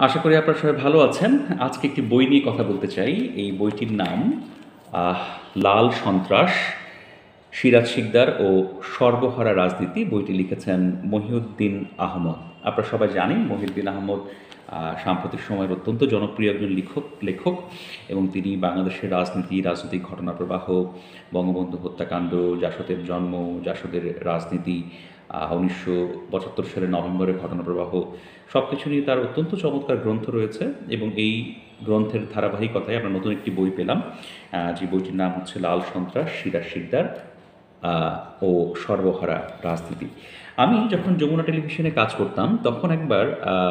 আশা করি আপনারা সবাই ভালো আছেন। আজকে একটি বই নিয়ে কথা বলতে চাই। এই বইটির নাম আহ, লাল সন্ত্রাস, সিরাজ শিকদার ও সর্বহারা রাজনীতি। বইটি লিখেছেন মহিউদ্দিন আহমদ। আপনারা সবাই জানেন মহিউদ্দিন আহমদ সাম্প্রতিক সময়ের অত্যন্ত জনপ্রিয় একজন লেখক এবং তিনি বাংলাদেশের রাজনীতি, রাজনৈতিক ঘটনাপ্রবাহ, বঙ্গবন্ধু হত্যাকাণ্ড, জাসদের জন্ম, জাসদের রাজনীতি, ১৯৭৫ সালের নভেম্বরের ঘটনাপ্রবাহ সব কিছু নিয়ে তার অত্যন্ত চমৎকার গ্রন্থ রয়েছে এবং এই গ্রন্থের ধারাবাহিকতায় আমরা নতুন একটি বই পেলাম, যে বইটির নাম হচ্ছে লাল সন্ত্রাস, সিরাজ শিকদার ও সর্বহারা রাজনীতি। আমি যখন যমুনা টেলিভিশনে কাজ করতাম তখন একবার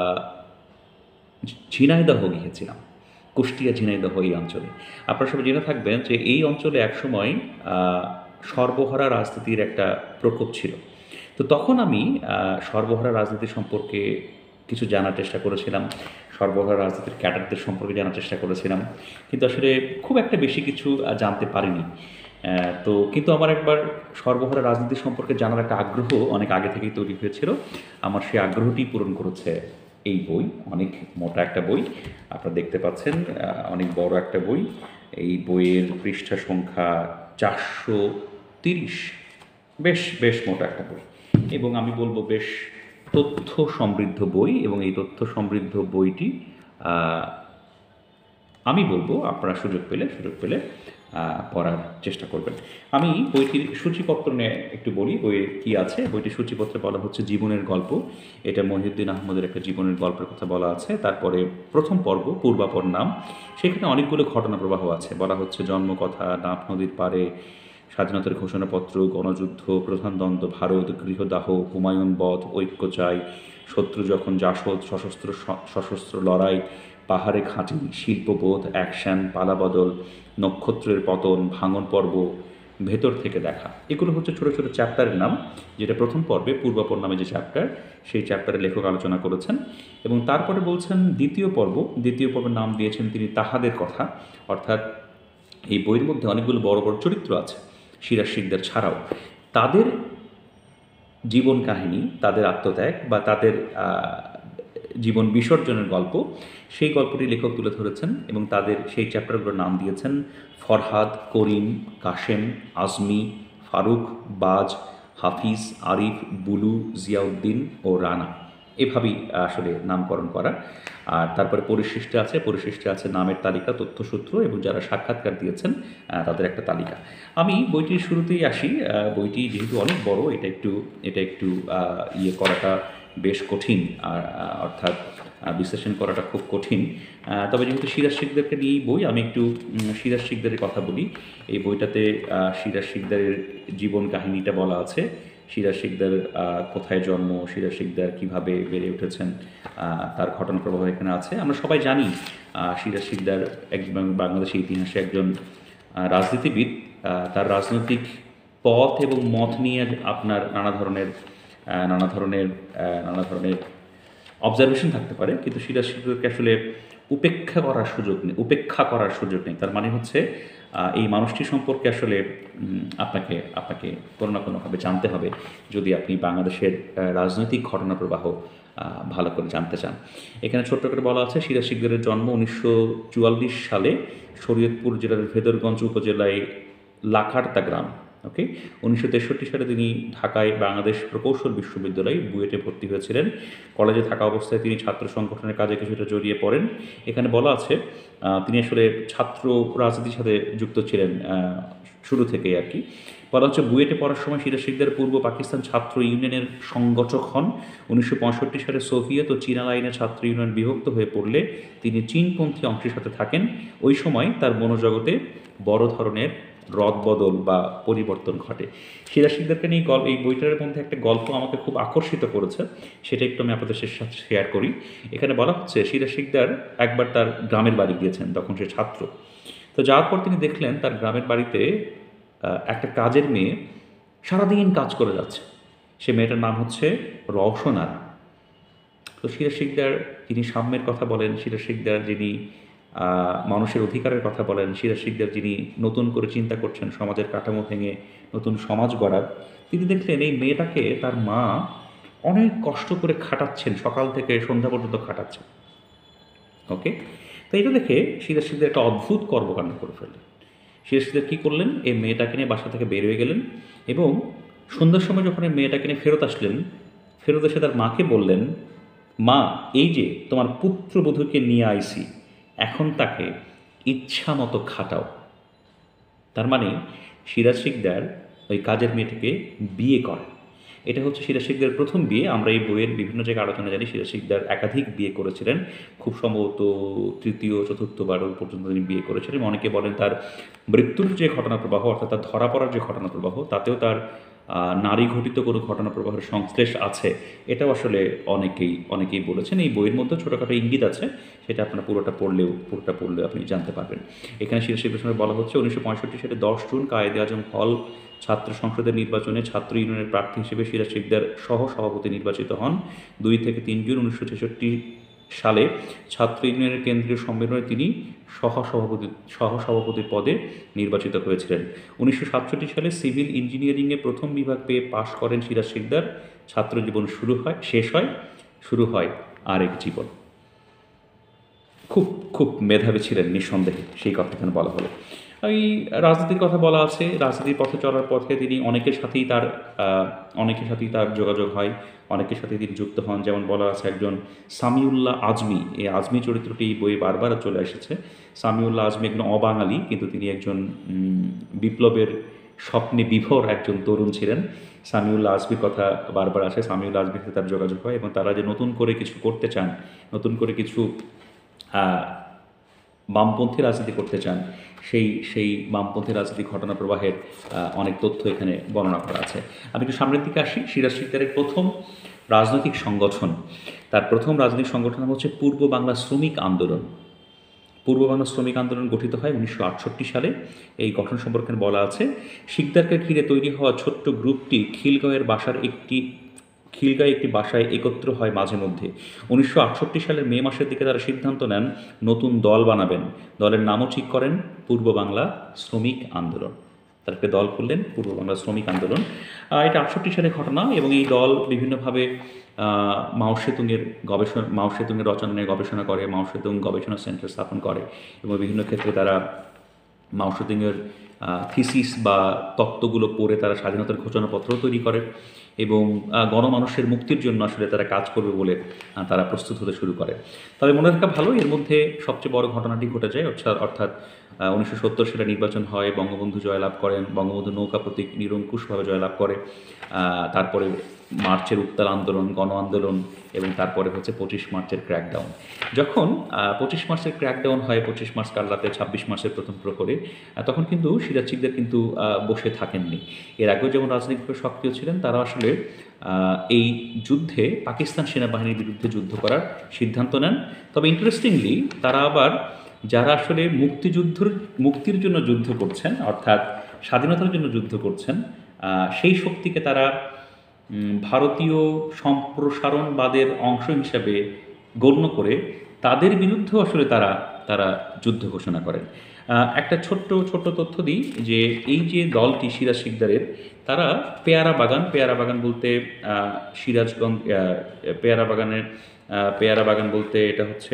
ঝিনাইদহ গিয়েছিলাম, কুষ্টিয়া ঝিনাইদহ এই অঞ্চলে। আপনারা সবাই জেনে থাকবেন যে এই অঞ্চলে একসময় সর্বহারা রাজনীতির একটা প্রকোপ ছিল। তো তখন আমি সর্বহারা রাজনীতি সম্পর্কে কিছু জানার চেষ্টা করেছিলাম, সর্বহারা রাজনীতির ক্যাডারদের সম্পর্কে জানার চেষ্টা করেছিলাম, কিন্তু আসলে খুব একটা বেশি কিছু জানতে পারিনি। তো কিন্তু আমার একবার সর্বহারা রাজনীতি সম্পর্কে জানার একটা আগ্রহ অনেক আগে থেকেই তৈরি হয়েছিল। আমার সেই আগ্রহটি পূরণ করেছে এই বই। অনেক মোটা একটা বই, আপনারা দেখতে পাচ্ছেন, অনেক বড় একটা বই। এই বইয়ের পৃষ্ঠা সংখ্যা ৪৩০। বেশ বেশ মোটা একটা বই এবং আমি বলবো বেশ তথ্য সমৃদ্ধ বই। এবং এই তথ্য সমৃদ্ধ বইটি আমি বলবো আপনারা সুযোগ পেলে পড়ার চেষ্টা করবেন। আমি বইটির সূচিপত্র নিয়ে একটু বলি, বইয়ের কী আছে। বইটির সূচিপত্রে বলা হচ্ছে জীবনের গল্প। এটা মহিউদ্দিন আহমদের একটা জীবনের গল্পের কথা বলা আছে। তারপরে প্রথম পর্ব পূর্বাপর নাম, সেখানে অনেকগুলো ঘটনা প্রবাহ আছে। বলা হচ্ছে জন্মকথা, নাফ নদীর পাড়ে, স্বাধীনতার ঘোষণাপত্র, গণযুদ্ধ, প্রধান দ্বন্দ্ব, ভারত, গৃহদাহ, হুমায়ুন বধ, ঐক্য চাই, শত্রু যখন জাসদ, সশস্ত্র লড়াই, পাহাড়ে খাঁটি, শিল্পবোধ, অ্যাকশন, পালাবদল, নক্ষত্রের পতন, ভাঙন পর্ব, ভেতর থেকে দেখা। এগুলো হচ্ছে ছোটো ছোটো চ্যাপ্টারের নাম, যেটা প্রথম পর্বে পূর্বাপর নামে যে চ্যাপ্টার, সেই চ্যাপ্টারে লেখক আলোচনা করেছেন। এবং তারপরে বলছেন দ্বিতীয় পর্বের নাম দিয়েছেন তিনি তাহাদের কথা। অর্থাৎ এই বইয়ের মধ্যে অনেকগুলো বড় বড় চরিত্র আছে সিরাজ শিকদার ছাড়াও। তাদের জীবন কাহিনী, তাদের আত্মত্যাগ বা তাদের জীবন বিসর্জনের গল্প, সেই গল্পটি লেখক তুলে ধরেছেন এবং তাদের সেই চ্যাপ্টারগুলোর নাম দিয়েছেন ফরহাদ, করিম, কাশেম, আজমি, ফারুক, বাজ, হাফিজ, আরিফ, বুলু, জিয়াউদ্দিন ও রানা। এভাবেই আসলে নামকরণ করা। আর তারপরে পরিশিষ্টে আছে নামের তালিকা, তথ্যসূত্র এবং যারা সাক্ষাৎকার দিয়েছেন তাদের একটা তালিকা। আমি বইটির শুরুতেই আসি। বইটি যেহেতু অনেক বড়, এটা একটু ইয়ে করাটা বেশ কঠিন, আর অর্থাৎ বিশ্লেষণ করাটা খুব কঠিন। তবে যেহেতু সিরাজ শিকদারকে নিয়েই বই, আমি একটু সিরাজ শিকদারের কথা বলি। এই বইটাতে সিরাজ শিকদারের জীবন কাহিনীটা বলা আছে। সিরাজ শিকদার কোথায় জন্ম, সিরাজ শিকদার কীভাবে বেড়ে উঠেছেন, তার ঘটনা প্রবাহ এখানে আছে। আমরা সবাই জানি সিরাজ শিকদার বাংলাদেশের ইতিহাসে একজন রাজনীতিবিদ। তার রাজনৈতিক পথ এবং মত নিয়ে আপনার নানা ধরনের অবজারভেশন থাকতে পারে, কিন্তু সিরাজ শিকদারকে আসলে উপেক্ষা করার সুযোগ নেই। তার মানে হচ্ছে এই মানুষটি সম্পর্কে আসলে আপনাকে কোনো না কোনোভাবে জানতে হবে যদি আপনি বাংলাদেশের রাজনৈতিক ঘটনা প্রবাহ ভালো করে জানতে চান। এখানে ছোট্ট করে বলা আছে সিরাজ শিকদারের জন্ম ১৯৪৪ সালে শরীয়তপুর জেলার ভেদরগঞ্জ উপজেলায় লাখার্তা গ্রাম। ওকে। ১৯৬৩ সালে তিনি ঢাকায় বাংলাদেশ প্রকৌশল বিশ্ববিদ্যালয়ে বুয়েটে ভর্তি হয়েছিলেন। কলেজে থাকা অবস্থায় তিনি ছাত্র সংগঠনের কাজে কিছুটা জড়িয়ে পড়েন। এখানে বলা আছে তিনি আসলে ছাত্র রাজনীতির সাথে যুক্ত ছিলেন শুরু থেকেই আর কি। বলা হচ্ছে বুয়েটে পড়ার সময় সিরাজ শিকদার পূর্ব পাকিস্তান ছাত্র ইউনিয়নের সংগঠক হন। ১৯৬৫ সালে সোভিয়েত ও চীনা লাইনে ছাত্র ইউনিয়ন বিভক্ত হয়ে পড়লে তিনি চীনপন্থী অংশের সাথে থাকেন। ওই সময় তার মনোজগতে বড় ধরনের রদবদল বা পরিবর্তন ঘটে। সিরাজ শিকদারকে নিয়ে এই বইটার মধ্যে একটা গল্প আমাকে খুব আকর্ষিত করেছে, সেটা একটু আমি আপনাদের সাথে শেয়ার করি। এখানে বলা হচ্ছে সিরাজ শিকদার একবার তার গ্রামের বাড়ি গিয়েছেন, তখন সে ছাত্র। তো যাওয়ার পর তিনি দেখলেন তার গ্রামের বাড়িতে একটা কাজের মেয়ে সারাদিন কাজ করে যাচ্ছে। সে মেয়েটার নাম হচ্ছে রওশনারা। তো সিরাজ শিকদার যিনি সাম্যের কথা বলেন, সিরাজ শিকদার যিনি মানুষের অধিকারের কথা বলেন, সিরাজ শিকদার যিনি নতুন করে চিন্তা করছেন সমাজের কাঠামো ভেঙে নতুন সমাজ গড়ার, তিনি দেখলেন এই মেয়েটাকে তার মা অনেক কষ্ট করে খাটাচ্ছেন, সকাল থেকে সন্ধ্যা পর্যন্ত খাটাচ্ছেন। ওকে, তো এটা দেখে সিরাজ শিকদার একটা অদ্ভুত কর্মকাণ্ড করে ফেললেন। সিরাজ শিকদার কী করলেন, এই মেয়েটাকে নিয়ে বাসা থেকে বের হয়ে গেলেন এবং সন্ধ্যার সময় যখন এই মেয়েটাকে নিয়ে ফেরত আসলেন, ফেরত এসে তার মাকে বললেন, মা, এই যে তোমার পুত্রবধূকে নিয়ে আইছি, এখন তাকে ইচ্ছা মতো খাটাও। তার মানে সিরাজ শিকদার ওই কাজের মেয়েটিকে বিয়ে করে। এটা হচ্ছে সিরাজ শিকদারের প্রথম বিয়ে। আমরা এই বইয়ের বিভিন্ন জায়গায় আলোচনা জানি সিরাজ শিকদার একাধিক বিয়ে করেছিলেন, খুব সম্ভবত তৃতীয় চতুর্থবার পর্যন্ত তিনি বিয়ে করেছিলেন। অনেকে বলেন তার মৃত্যুর যে ঘটনা প্রবাহ, অর্থাৎ তার ধরা পড়ার যে ঘটনা প্রবাহ, তাতেও তার নারী ঘটিত কোনো ঘটনা প্রবাহের সংশ্লেষ আছে। এটাও আসলে অনেকেই বলেছেন। এই বইয়ের মধ্যে ছোটোখাটো ইঙ্গিত আছে, সেটা আপনার পুরোটা পড়লেও আপনি জানতে পারবেন। এখানে সিরাজ শিকদারের সঙ্গে বলা হচ্ছে 1965 সালে 10 জুন কায়েদে আজম হল ছাত্র সংসদের নির্বাচনে ছাত্র ইউনিয়নের প্রার্থী হিসেবে সিরাজ শিকদার সহ সভাপতি নির্বাচিত হন। 2 থেকে 3 জুন 1966 সালে ছাত্র ইউনিয়নের কেন্দ্রীয় সম্মেলনে তিনি সহসভাপতির পদে নির্বাচিত হয়েছিলেন। 1967 সালে সিভিল ইঞ্জিনিয়ারিংয়ে প্রথম বিভাগ পেয়ে পাশ করেন সিরাজ শিকদার। ছাত্র জীবন শুরু হয় আরেক জীবন। খুব খুব মেধাবী ছিলেন নিঃসন্দেহে, সেই কথা এখানে বলা হলো। এই রাজনীতির কথা বলা আছে। রাজনীতির পথে চলার পথে তিনি অনেকের সাথেই তার যোগাযোগ হয়, অনেকের সাথেই তিনি যুক্ত হন। যেমন বলা আছে একজন সামিউল্লাহ আজমি, এই আজমি চরিত্রটি এই বইয়ে বারবার চলে এসেছে। সামিউল্লাহ আজমি একজন অবাঙালি, কিন্তু তিনি একজন বিপ্লবের স্বপ্নে বিভোর একজন তরুণ ছিলেন। সামিউল্লাহ আজমির কথা বারবার আসে, সামিউল্লাহ আজমির সাথে তার যোগাযোগ হয় এবং তারা যে নতুন করে কিছু করতে চান, নতুন করে কিছু বামপন্থী রাজনীতি করতে চান, সেই বামপন্থী রাজনীতি ঘটনা প্রবাহের অনেক তথ্য এখানে বর্ণনা করা আছে। আমি একটু সামনের দিকে আসি। সিরাজ শিকদারের প্রথম রাজনৈতিক সংগঠন, তার প্রথম রাজনৈতিক সংগঠন হচ্ছে পূর্ব বাংলা শ্রমিক আন্দোলন। পূর্ব বাংলা শ্রমিক আন্দোলন গঠিত হয় 1968 সালে। এই গঠন সম্পর্কে বলা আছে, শিকদারকে ঘিরে তৈরি হওয়া ছোট্ট গ্রুপটি খিলগাঁয়ে একটি বাসায় একত্র হয় মাঝে মধ্যে। 1968 সালের মে মাসের দিকে তারা সিদ্ধান্ত নেন নতুন দল বানাবেন। দলের নামও ঠিক করেন পূর্ব বাংলা শ্রমিক আন্দোলন। তার একটা দল করলেন পূর্ব বাংলা শ্রমিক আন্দোলন। এটা 68 সালের ঘটনা এবং এই দল বিভিন্নভাবে মাও সেতুংয়ের রচনা নিয়ে গবেষণা করে, মাও সেতুং গবেষণা সেন্টার স্থাপন করে এবং বিভিন্ন ক্ষেত্রে তারা মাও সেতুংয়ের থিসিস বা তত্ত্বগুলো পড়ে তারা স্বাধীনতার ঘোষণাপত্র তৈরি করে এবং গণমানুষের মুক্তির জন্য আসলে তারা কাজ করবে বলে তারা প্রস্তুত হতে শুরু করে। তবে মনে রাখা ভালো, এর মধ্যে সবচেয়ে বড় ঘটনাটি ঘটে যায়, অর্থাৎ 1970 সালে নির্বাচন হয়, বঙ্গবন্ধু জয়লাভ করেন, বঙ্গবন্ধু নৌকা প্রতীক নিরঙ্কুশভাবে জয়লাভ করে। তারপরে মার্চের উত্তাল আন্দোলন, গণ আন্দোলন এবং তারপরে হচ্ছে 25 মার্চের ক্র্যাকডাউন। যখন 25 মার্চের ক্র্যাকডাউন হয়, 25 মার্চ কাল রাতে, 26 মার্চের প্রথম প্রহরে, তখন কিন্তু সিরাজ শিকদার কিন্তু বসে থাকেননি। এর আগেও যেমন রাজনৈতিকভাবে সক্রিয় ছিলেন, তারা আসলে এই যুদ্ধে পাকিস্তান সেনাবাহিনীর বিরুদ্ধে যুদ্ধ করার সিদ্ধান্ত নেন। তবে ইন্টারেস্টিংলি তারা আবার যারা আসলে মুক্তির জন্য যুদ্ধ করছেন, অর্থাৎ স্বাধীনতার জন্য যুদ্ধ করছেন, সেই শক্তিকে তারা ভারতীয় সম্প্রসারণবাদের অংশ হিসাবে গণ্য করে তাদের বিরুদ্ধেও আসলে তারা যুদ্ধ ঘোষণা করেন। একটা ছোট্ট তথ্য দিই যে এই যে দলটি সিরাজ শিকদারের, তারা পেয়ারা বাগান বলতে সিরাজগঞ্জ, পেয়ারা বাগান বলতে এটা হচ্ছে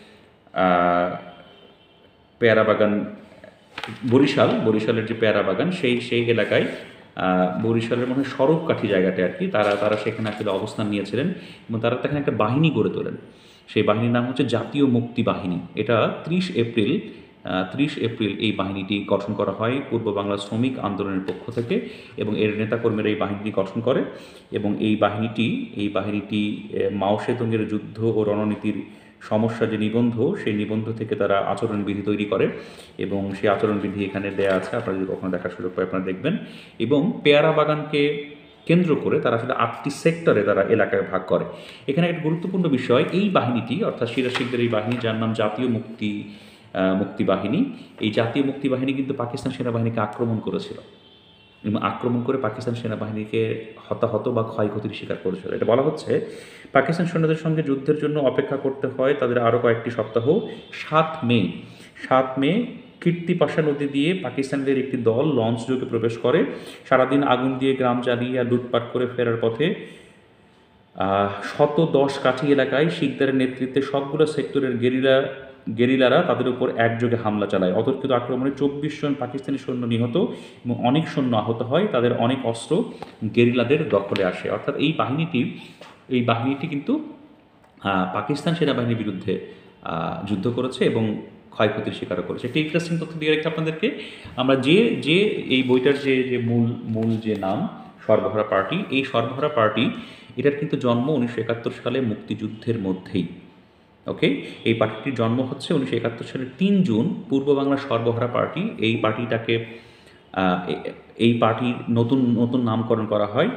পেয়ারা বাগান বরিশালের যে পেয়ারা বাগান, সেই এলাকায় বরিশালের মনে হয় সড়ককাঠি জায়গাটা আর কি, তারা সেখানে আসলে অবস্থান নিয়েছিলেন এবং তারা সেখানে একটা বাহিনী গড়ে তোলেন। সেই বাহিনীর নাম হচ্ছে জাতীয় মুক্তি বাহিনী। এটা 30 এপ্রিল এই বাহিনীটি গঠন করা হয় পূর্ব বাংলা শ্রমিক আন্দোলনের পক্ষ থেকে এবং এর নেতাকর্মীরা এই বাহিনীটি গঠন করে এবং এই বাহিনীটি মাও সেতুংয়ের যুদ্ধ ও রণনীতির সমস্যা যে নিবন্ধ, সেই নিবন্ধ থেকে তারা আচরণবিধি তৈরি করে এবং সেই আচরণবিধি এখানে দেয়া আছে, আপনারা যদি কখনো দেখার সুযোগ পায় আপনারা দেখবেন। এবং পেয়ারা বাগানকে কেন্দ্র করে তারা আসলে 8টি সেক্টরে তারা এলাকায় ভাগ করে। এখানে একটা গুরুত্বপূর্ণ বিষয়, এই বাহিনীটি অর্থাৎ সিরাজ শিকদার এই বাহিনী, যার নাম জাতীয় মুক্তি বাহিনী, এই জাতীয় মুক্তি বাহিনী কিন্তু পাকিস্তান সেনাবাহিনীকে আক্রমণ করেছিল এবং আক্রমণ করে পাকিস্তান সেনাবাহিনীকে হতাহত বা ক্ষয়ক্ষতির শিকার করেছিল। এটা বলা হচ্ছে পাকিস্তান সৈন্যদের সঙ্গে যুদ্ধের জন্য অপেক্ষা করতে হয় তাদের আরও কয়েকটি সপ্তাহ। 7 মে কীর্তিপাশা নদী দিয়ে পাকিস্তানিদের একটি দল লঞ্চ যোগে প্রবেশ করে। সারাদিন আগুন দিয়ে গ্রাম জ্বালিয়ে আর লুটপাট করে ফেরার পথে ১১০ কাঠি এলাকায় শিকদারের নেতৃত্বে সবগুলো সেক্টরের গেরিলারা তাদের উপর একযোগে হামলা চালায়। অতর্কিত আক্রমণে ২৪ জন পাকিস্তানি সৈন্য নিহত এবং অনেক সৈন্য আহত হয়। তাদের অনেক অস্ত্র গেরিলাদের দখলে আসে। অর্থাৎ এই বাহিনীটি কিন্তু পাকিস্তান সেনাবাহিনীর বিরুদ্ধে যুদ্ধ করেছে এবং ক্ষয়ক্ষতির শিকারও করেছে। একটা ইন্টারেস্টিং তথ্য দিয়ে রেখে আপনাদেরকে, আমরা যে এই বইটার যে মূল যে নাম সর্বহারা পার্টি, এই সর্বহারা পার্টি এটার কিন্তু জন্ম ১৯৭১ সালে মুক্তিযুদ্ধের মধ্যেই। ওকে, এই পার্টিটির জন্ম হচ্ছে ১৯৭১ সালের ৩ জুন। পূর্ব বাংলার সর্বহারা পার্টি, এই পার্টিটাকে এই পার্টির নতুন নামকরণ করা হয়,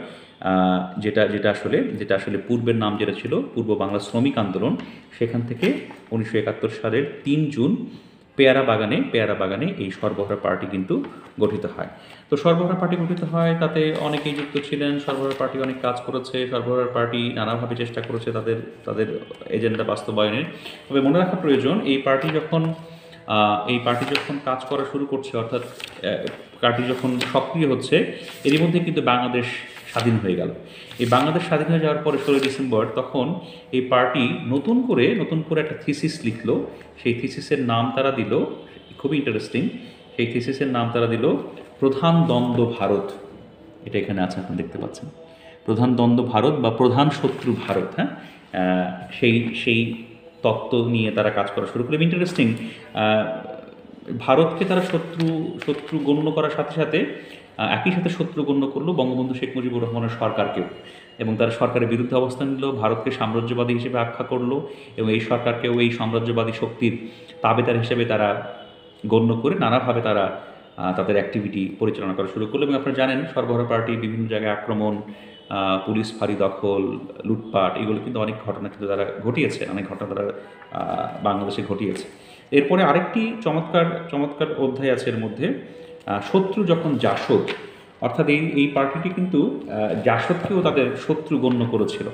যেটা আসলে পূর্বের নাম যেটা ছিল পূর্ব বাংলা শ্রমিক আন্দোলন, সেখান থেকে ১৯৭১ সালের ৩ জুন পেয়ারা বাগানে এই সর্বহারা পার্টি কিন্তু গঠিত হয়। তো সর্বহারা পার্টি গঠিত হয়, তাতে অনেকেই যুক্ত ছিলেন। সর্বহারা পার্টি অনেক কাজ করেছে, সর্বহারা পার্টি নানাভাবে চেষ্টা করেছে তাদের এজেন্ডা বাস্তবায়নের। তবে মনে রাখা প্রয়োজন, এই পার্টি যখন কাজ করা শুরু করছে, অর্থাৎ পার্টি যখন সক্রিয় হচ্ছে, এরই মধ্যে কিন্তু বাংলাদেশ স্বাধীন হয়ে গেল। এই বাংলাদেশ স্বাধীন হয়ে যাওয়ার পরে ১৬ ডিসেম্বর তখন এই পার্টি নতুন করে একটা থিসিস লিখলো। সেই থিসিসের নাম তারা দিল, খুবই ইন্টারেস্টিং, সেই থিসিসের নাম তারা দিল প্রধান দ্বন্দ্ব ভারত। এটা এখানে আছে, আপনি দেখতে পাচ্ছেন, প্রধান দ্বন্দ্ব ভারত বা প্রধান শত্রু ভারত। হ্যাঁ, সেই তত্ত্ব নিয়ে তারা কাজ করা শুরু করলো। ইন্টারেস্টিং, ভারতকে তারা শত্রু গণ্য করার সাথে সাথে একই সাথে শত্রু গণ্য করলো বঙ্গবন্ধু শেখ মুজিবুর রহমানের সরকারকেও, এবং তারা সরকারের বিরুদ্ধে অবস্থান নিল, ভারতকে সাম্রাজ্যবাদী হিসেবে আখ্যা করলো এবং এই সরকারকেও এই সাম্রাজ্যবাদী শক্তির তাবেদার হিসেবে তারা গণ্য করে নানাভাবে তারা তাদের অ্যাক্টিভিটি পরিচালনা করা শুরু করলো। এবং আপনারা জানেন, সর্বহারা পার্টি বিভিন্ন জায়গায় আক্রমণ, পুলিশ ফাঁড়ি দখল, লুটপাট, এগুলো কিন্তু অনেক ঘটনা কিন্তু তারা ঘটিয়েছে, অনেক ঘটনা তারা বাংলাদেশে ঘটিয়েছে। এরপরে আরেকটি চমৎকার অধ্যায় আছে এর মধ্যে, শত্রু যখন জাসদ, অর্থাৎ এই পার্টিটি কিন্তু জাসদকেও তাদের শত্রু গণ্য করেছিল,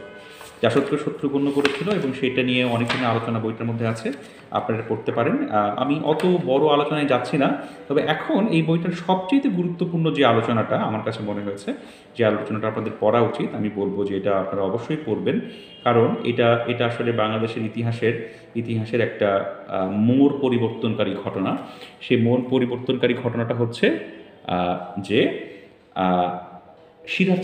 এবং সেটা নিয়ে অনেকখানি আলোচনা বইটার মধ্যে আছে, আপনারা পড়তে পারেন। আমি অত বড় আলোচনায় যাচ্ছি না, তবে এখন এই বইটার সবচেয়ে গুরুত্বপূর্ণ যে আলোচনাটা আমার কাছে মনে হয়েছে, যে আলোচনাটা আপনাদের পড়া উচিত, আমি বলবো যে এটা আপনারা অবশ্যই পড়বেন, কারণ এটা আসলে বাংলাদেশের ইতিহাসের একটা মোড় পরিবর্তনকারী ঘটনা। সেই মোড় পরিবর্তনকারী ঘটনাটা হচ্ছে যে সিরাজ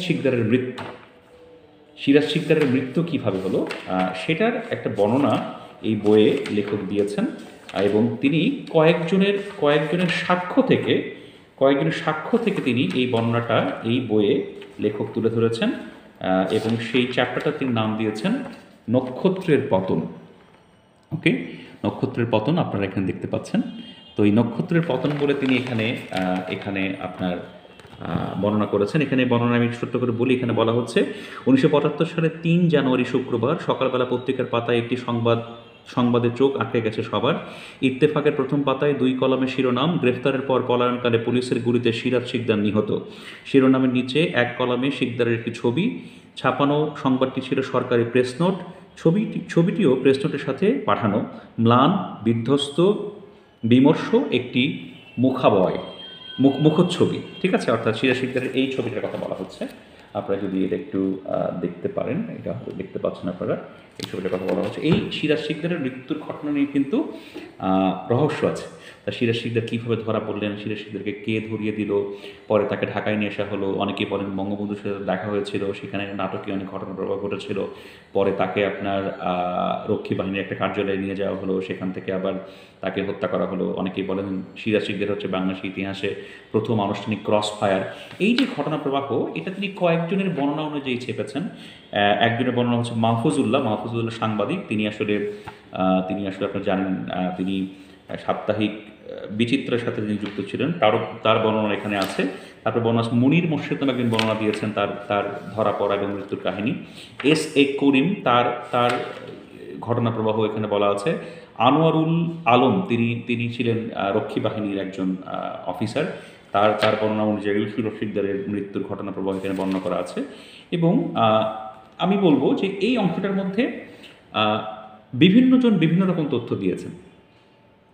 শিকদারের মৃত্যু কীভাবে হলো, সেটার একটা বর্ণনা এই বইয়ে লেখক দিয়েছেন। এবং তিনি কয়েকজনের সাক্ষ্য থেকে তিনি এই বর্ণনাটা এই বইয়ে লেখক তুলে ধরেছেন। এবং সেই চ্যাপ্টারটা তিনি নাম দিয়েছেন নক্ষত্রের পতন। ওকে, নক্ষত্রের পতন আপনারা এখানে দেখতে পাচ্ছেন। তো এই নক্ষত্রের পতন বলে তিনি এখানে আপনার বর্ণনা করেছেন। এখানে বর্ণনা আমি ছোট্ট করে বলি। এখানে বলা হচ্ছে ১৯৭৫ সালের ৩ জানুয়ারি শুক্রবার সকালবেলা পত্রিকার পাতায় একটি সংবাদে চোখ আটকে গেছে সবার। ইত্তেফাকের প্রথম পাতায় 2 কলামের শিরোনাম, গ্রেফতারের পর পলায়নকালে পুলিশের গুলিতে সিরাজ শিকদার নিহত। শিরোনামের নিচে 1 কলামে শিকদারের একটি ছবি ছাপানো। সংবাদটি ছিল সরকারি প্রেস নোট। ছবিটিও প্রেস নোটের সাথে পাঠানো। ম্লান, বিধ্বস্ত, বিমর্ষ একটি মুখচ্ছবি, ঠিক আছে, অর্থাৎ সিরাজ শিকদারের এই ছবিটার কথা বলা হচ্ছে। আপনারা যদি এটা একটু দেখতে পারেন, এটা হয়তো দেখতে পাচ্ছেন আপনারা, এই ছবিটার কথা বলা হচ্ছে। এই সিরাজ শিকদারের মৃত্যুর ঘটনা নিয়ে কিন্তু রহস্য আছে। তা সিরাজ শিকদার কীভাবে ধরা পড়লেন, সিরাজ শিকদারকে কে ধরিয়ে দিল, পরে তাকে ঢাকায় নিয়ে আসা হলো। অনেকেই বলেন বঙ্গবন্ধুর সাথে দেখা হয়েছিল, সেখানে নাটকীয় অনেক ঘটনা প্রবাহ ঘটেছিল। পরে তাকে আপনার রক্ষী বাহিনীর একটা কার্যালয়ে নিয়ে যাওয়া হলো, সেখান থেকে আবার তাকে হত্যা করা হলো। অনেকেই বলেন সিরাজ শিকদার হচ্ছে বাংলাদেশের ইতিহাসে প্রথম আনুষ্ঠানিক ক্রস ফায়ার। এই যে ঘটনা প্রবাহ, এটা তিনি কয়েকজনের বর্ণনা অনুযায়ী ছেপেছেন। একজনের বর্ণনা হচ্ছে মাহফুজুল্লাহ সাংবাদিক। তিনি আসলে আপনারা জানেন, তিনি সাপ্তাহিক বিচিত্রের সাথে তিনি যুক্ত ছিলেন, তার বর্ণনা এখানে আছে। তারপর বর্ণনা মুনির মোর্শেদ নামে একজন বর্ণনা দিয়েছেন তার ধরা পড়া এবং মৃত্যুর কাহিনী। এস.এ. করিম, তার ঘটনা প্রবাহ এখানে বলা আছে। আনোয়ারুল আলম, তিনি ছিলেন রক্ষী বাহিনীর একজন অফিসার, তার বর্ণনা অনুযায়ী সিরাজ শিকদারের মৃত্যুর ঘটনা প্রবাহ এখানে বর্ণনা করা আছে। এবং আমি বলবো যে এই অংশটার মধ্যে বিভিন্নজন বিভিন্ন রকম তথ্য দিয়েছেন।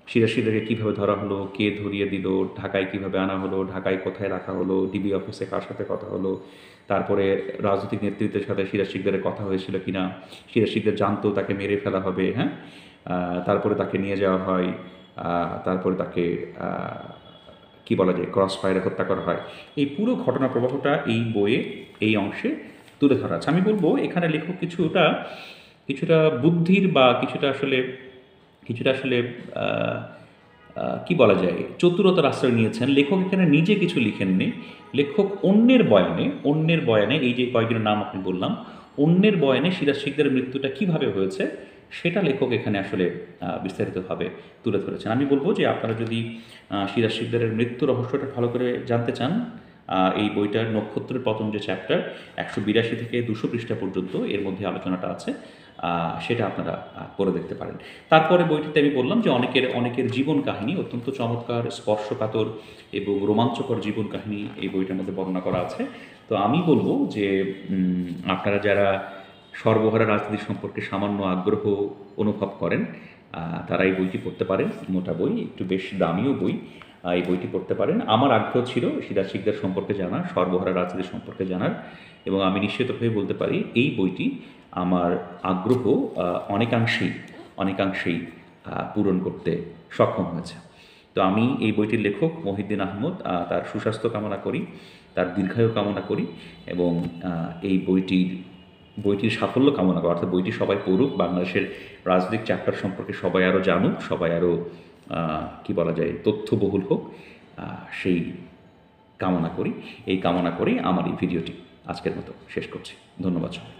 সিরাজশিকদারকে কীভাবে ধরা হলো, কে ধরিয়ে দিল, ঢাকায় কীভাবে আনা হলো, ঢাকায় কোথায় রাখা হলো, ডিবি অফিসে কার সাথে কথা হলো, তারপরে রাজনৈতিক নেতৃত্বের সাথে সিরাজশিকদারের কথা হয়েছিল কিনা, সিরাজশিকদার জানতো তাকে মেরে ফেলা হবে, হ্যাঁ, তারপরে তাকে নিয়ে যাওয়া হয়, তারপরে তাকে কি বলা যায় ক্রস ফায়ারে হত্যা করা হয়। এই পুরো ঘটনা প্রবাহটা এই বইয়ে এই অংশে তুলে ধরা আছে। আমি বলবো এখানে লেখক কিছুটা কিছুটা বুদ্ধির বা কিছুটা আসলে কি বলা যায় চতুরতার আশ্রয় নিয়েছেন। লেখক এখানে নিজে কিছু লিখেননি, লেখক অন্যের বয়ানে এই যে কয়েকজনের নাম আপনি বললাম, অন্যের বয়ানে সিরাজ শিকদারের মৃত্যুটা কিভাবে হয়েছে সেটা লেখক এখানে আসলে বিস্তারিতভাবে তুলে ধরেছেন। আমি বলবো যে আপনারা যদি সিরাজ শিকদারের মৃত্যু রহস্যটা ভালো করে জানতে চান, এই বইটার নক্ষত্রের পতন যে চ্যাপ্টার 182 থেকে 200 পৃষ্ঠা পর্যন্ত এর মধ্যে আলোচনাটা আছে, সেটা আপনারা পড়ে দেখতে পারেন। তারপরে বইটিতে আমি বললাম যে অনেকের জীবন কাহিনী অত্যন্ত চমৎকার, স্পর্শকাতর এবং রোমাঞ্চকর জীবন কাহিনী এই বইটার মধ্যে বর্ণনা করা আছে। তো আমি বলবো যে আপনারা যারা সর্বহারা রাজনীতি সম্পর্কে সামান্য আগ্রহ অনুভব করেন, তারা এই বইটি পড়তে পারেন। মোটা বই, একটু বেশ দামিও বই, এই বইটি পড়তে পারেন। আমার আগ্রহ ছিল সিরাজ শিকদার সম্পর্কে জানার, সর্বহারা রাজনীতি সম্পর্কে জানার, এবং আমি নিশ্চিতভাবে বলতে পারি এই বইটি আমার আগ্রহ অনেকাংশেই পূরণ করতে সক্ষম হয়েছে। তো আমি এই বইটির লেখক মহিউদ্দিন আহমদ, তার সুস্বাস্থ্য কামনা করি, তার দীর্ঘায়ু কামনা করি, এবং এই বইটির সাফল্য কামনা করি। অর্থাৎ বইটি সবাই পড়ুক, বাংলাদেশের রাজনৈতিক চ্যাপ্টার সম্পর্কে সবাই আরও জানুক, সবাই আরও কি বলা যায় তথ্যবহুল হোক, সেই কামনা করি। এই কামনা করেই আমার এই ভিডিওটি আজকের মতো শেষ করছি। ধন্যবাদ সবাই।